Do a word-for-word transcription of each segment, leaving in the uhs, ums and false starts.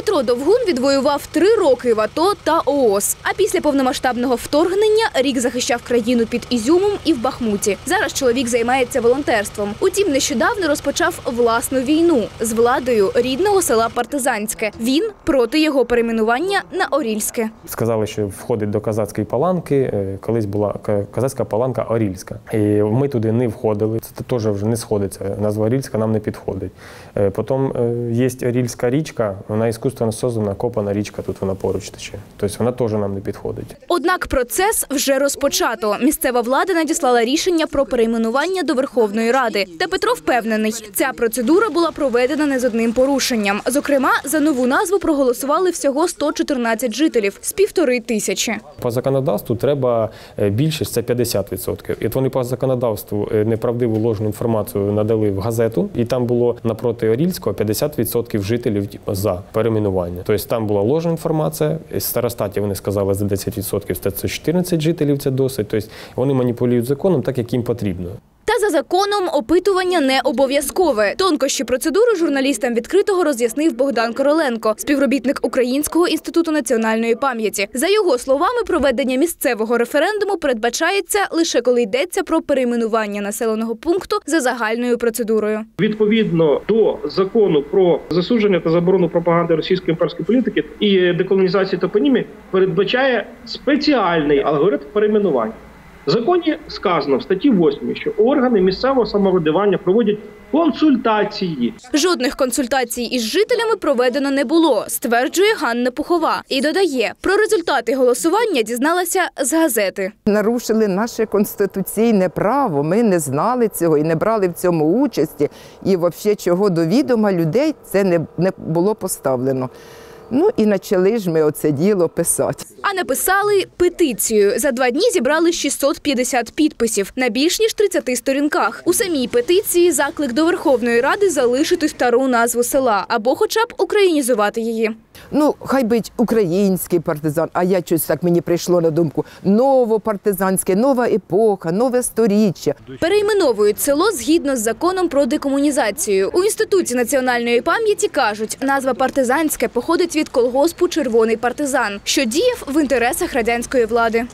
Петро Довгун відвоював три роки в АТО та ООС. А після повномасштабного вторгнення рік захищав країну під Ізюмом і в Бахмуті. Зараз чоловік займається волонтерством. Утім, нещодавно розпочав власну війну з владою рідного села Партизанське. Він проти його перейменування на Орільське. Сказали, що входить до Козацької Паланки. Колись була Козацька Паланка Орільська. І ми туди не входили. Це теж вже не сходиться. Назва Орільська нам не підходить. Потім є Орільська річка, вона іскусственно создана, копана річка, тут вона поруч тече. Тобто вона теж нам не підходить. Однак процес вже розпочато. Місцева влада надіслала рішення про перейменування до Верховної Ради. Та Петро впевнений, ця процедура була проведена не з одним порушенням. Зокрема, за нову назву проголосували всього сто чотирнадцять жителів з півтори тисячі. По законодавству треба більшість, це п'ятдесят відсотків. І от вони по законодавству неправдиву ложну інформацію надали в газету, і там було напроти Орільського п'ятдесят відсотків жителів за перейменування. Тобто там була ложна інформація, з старостаті вони сказали за десять відсотків, це чотирнадцять жителів, це досить. Тобто вони маніпулюють законом так, як їм потрібно. Та за законом опитування не обов'язкове. Тонкощі процедури журналістам «Відкритого» роз'яснив Богдан Короленко, співробітник Українського інституту національної пам'яті. За його словами, проведення місцевого референдуму передбачається лише коли йдеться про перейменування населеного пункту за загальною процедурою. Відповідно до закону про засудження та заборону пропаганди російської імперської політики і деколонізації топонімів передбачає спеціальний алгоритм перейменування. В законі сказано в статті восьмій, що органи місцевого самоврядування проводять консультації. Жодних консультацій із жителями проведено не було, стверджує Ганна Пухова. І додає, про результати голосування дізналася з газети. Нарушили наше конституційне право, ми не знали цього і не брали в цьому участі. І взагалі, чого до відома людей це не, не було поставлено. Ну і почали ж ми оце діло писати. А написали петицію. За два дні зібрали шістсот п'ятдесят підписів на більш ніж тридцяти сторінках. У самій петиції заклик до Верховної Ради залишити стару назву села або хоча б українізувати її. Ну, хай бить український партизан, а я щось так мені прийшло на думку. Новопартизанське, нова епоха, нове сторіччя. Перейменовують село згідно з законом про декомунізацію. У Інституті національної пам'яті кажуть, назва Партизанське походить від колгоспу «Червоний партизан», що діяв в інтересах радянської влади.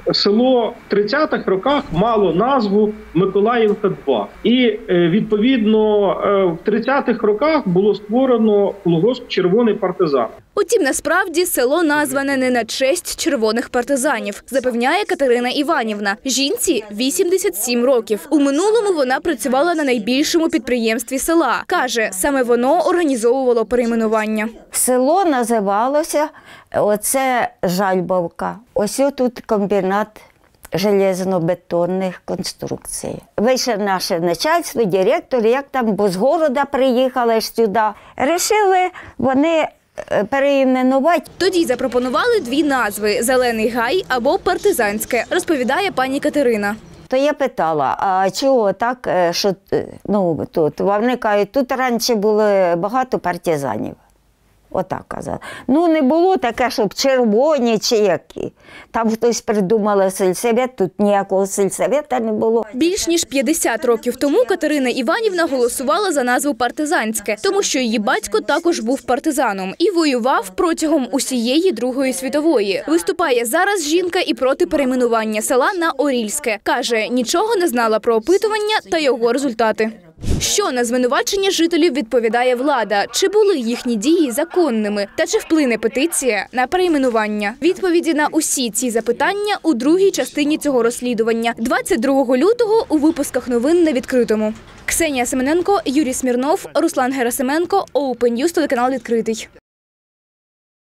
Село в тридцятих роках мало назву Миколаївка два. І, відповідно, в тридцятих роках було створено колгосп «Червоний партизан». Утім, насправді, село назване не на честь червоних партизанів, запевняє Катерина Іванівна. Жінці вісімдесят сім років. У минулому вона працювала на найбільшому підприємстві села. Каже, саме воно організовувало перейменування. Село називалося, оце Жальбовка. Ось тут комбінат железно-бетонних конструкцій. Вийшов наше начальство, директор, як там, бо з города приїхали ж сюди. Рішили вони переіменувати. Тоді запропонували дві назви – «Зелений гай» або «Партизанське», розповідає пані Катерина. То я питала, а чого так, що ну, тут? Вони кажуть, тут раніше було багато партизанів. Отак казали. Ну, не було таке, щоб червоні чи які. Там хтось придумав сільсовет, тут ніякого сільсовета не було. Більш ніж п'ятдесят років тому Катерина Іванівна голосувала за назву «Партизанське», тому що її батько також був партизаном і воював протягом усієї Другої світової. Виступає зараз жінка і проти перейменування села на Орільське. Каже, нічого не знала про опитування та його результати. Що на звинувачення жителів відповідає влада? Чи були їхні дії законними? Та чи вплине петиція на перейменування? Відповіді на усі ці запитання у другій частині цього розслідування двадцять другого лютого у випусках новин на Відкритому. Ксенія Семененко, Юрій Смірнов, Руслан Герасименко, Open News, телеканал «Відкритий».